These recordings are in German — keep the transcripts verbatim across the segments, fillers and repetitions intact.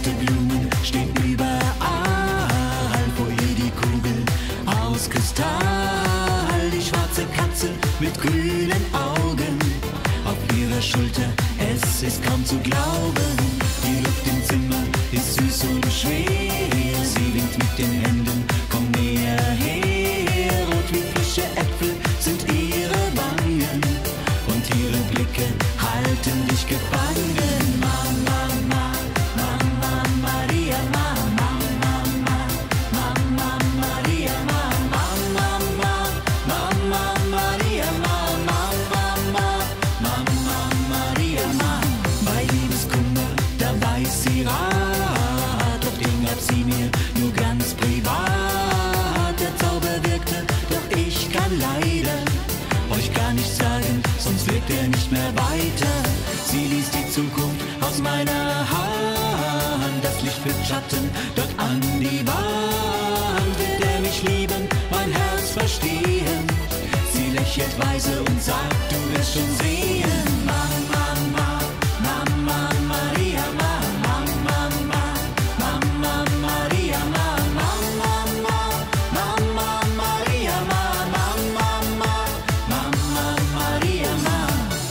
Rote Blumen stehen überall, vor ihr die Kugel aus Kristall. Die schwarze Katze mit grünen Augen auf ihrer Schulter, es ist kaum zu glauben. Die Luft im Zimmer ist süß und schwer, sie winkt mit den Händen, komm näher her. Rot wie frische Äpfel sind ihre Wangen und ihre Blicke halten dich gefangen. Mama, Mama, Mama Maria, Mama, Mama, Mama Maria, Mama, Mama, Mama Maria, Mama, Mama, Mama Maria, Mama. Bei Liebeskummer, da weiß sie Rat, doch den gab sie mir nur ganz privat. Der Zauber wirkte, doch ich kann leider euch gar nicht sagen, sonst wirkt er nicht mehr weiter. Sie ließ die Zukunft aus meiner Hand, das Licht wird Schatten dort an die Wand. Wird er mich lieben, mein Herz verstehen? Sie lächelt weise und sagt, du wirst schon sehen. Mama, Mama, Mama Maria, Mama, Mama, Mama Maria, Mama, Mama, Mama Maria, Mama, Mama, Mama Maria, Mama.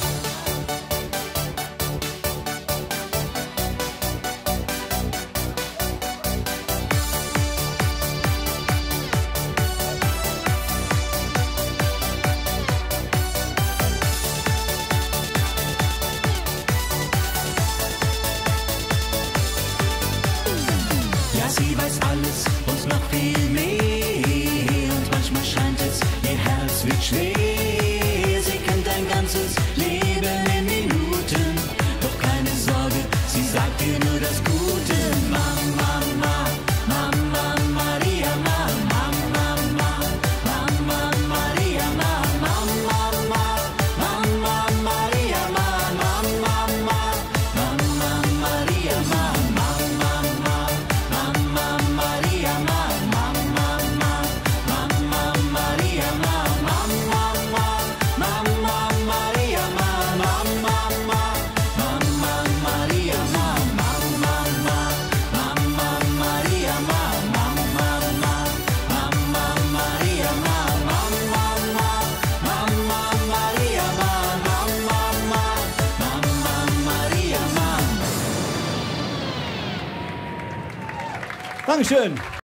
Ja, sie weiß alles und noch viel mehr. Und manchmal scheint es, ihr Herz wird schwer. Sie kennt dein ganzes Leben in Minuten. Doch keine Sorge, sie sagt dir nur das Gute. Mama, Mama, Mama Maria, Mama, Mama, Mama Maria, Mama, Mama, Mama Maria, Mama, Mama, Mama Maria, Mama, Mama. Mama Maria, Mama, Mama, Mama Maria, Mama, Mama, Mama Maria, Mama, Mama, Mama Maria, Mama, Mama, Mama Maria, Mama, Mama, Mama Maria, Mama, Mama, Mama Maria, Mama, Mama, Mama Maria, Mama. Dankeschön.